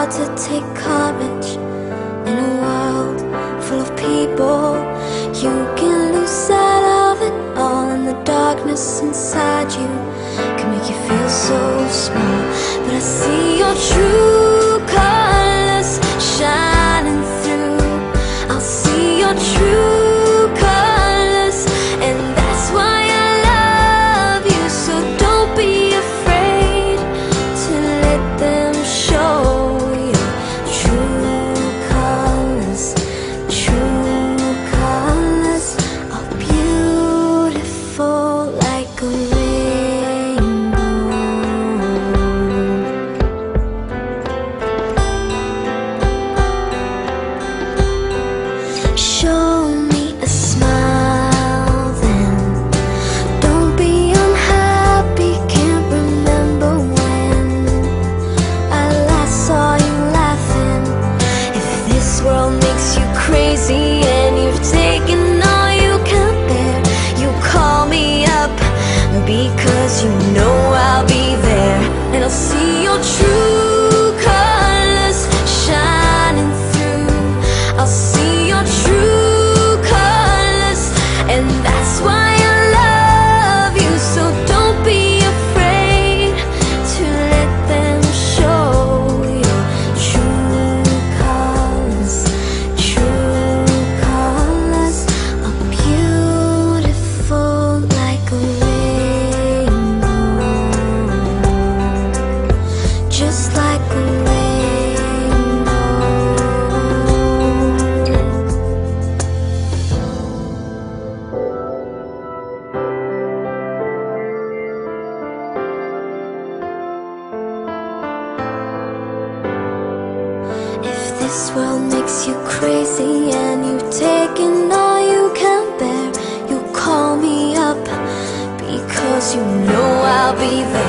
hard to take courage in a world full of people. You can lose sight of it all, and the darkness inside you can make you feel so small. But I see your true colors shining through. I'll see your true colors, and that's why I love you. So don't be afraid to let them show your true colors. True colors are beautiful like a rainbow. Show me a smile then. Don't be unhappy, can't remember when I last saw you laughing. If this world makes you crazy and you've taken all you can bear, you call me up, because you know I'll be there. And I'll see your true colors shining through. I'll see your true colors, and that's why I love you. So don't be afraid to let them show your true colors. True colors are beautiful like a rainbow. Just like a rainbow. If this world makes you crazy and you've taken all you can bear, you call me up, because you know I'll be there.